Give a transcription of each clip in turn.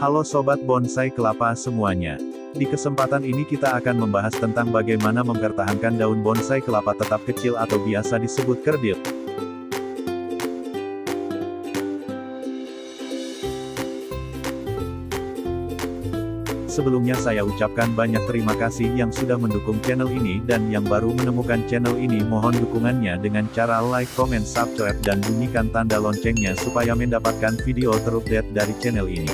Halo Sobat Bonsai Kelapa semuanya. Di kesempatan ini kita akan membahas tentang bagaimana mempertahankan daun bonsai kelapa tetap kecil atau biasa disebut kerdil. Sebelumnya saya ucapkan banyak terima kasih yang sudah mendukung channel ini dan yang baru menemukan channel ini mohon dukungannya dengan cara like, comment, subscribe dan bunyikan tanda loncengnya supaya mendapatkan video terupdate dari channel ini.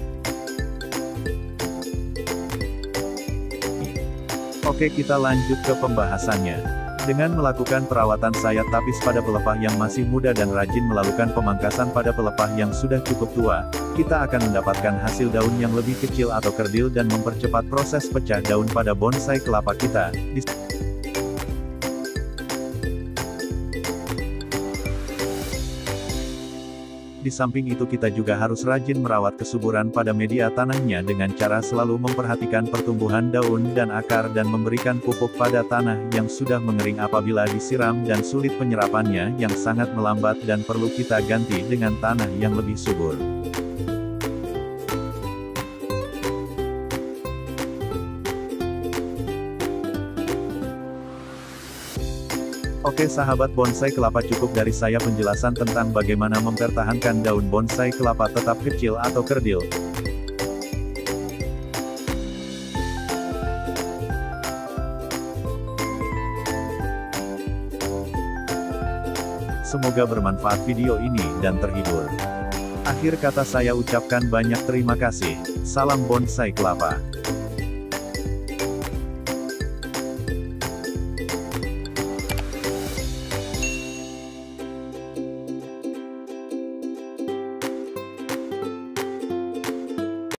Oke, kita lanjut ke pembahasannya. Dengan melakukan perawatan sayat tapis pada pelepah yang masih muda dan rajin melakukan pemangkasan pada pelepah yang sudah cukup tua, kita akan mendapatkan hasil daun yang lebih kecil atau kerdil dan mempercepat proses pecah daun pada bonsai kelapa kita. Di samping itu kita juga harus rajin merawat kesuburan pada media tanahnya dengan cara selalu memperhatikan pertumbuhan daun dan akar dan memberikan pupuk pada tanah yang sudah mengering apabila disiram dan sulit penyerapannya yang sangat melambat dan perlu kita ganti dengan tanah yang lebih subur. Oke sahabat bonsai kelapa, cukup dari saya penjelasan tentang bagaimana mempertahankan daun bonsai kelapa tetap kecil atau kerdil. Semoga bermanfaat video ini dan terhibur. Akhir kata saya ucapkan banyak terima kasih. Salam bonsai kelapa.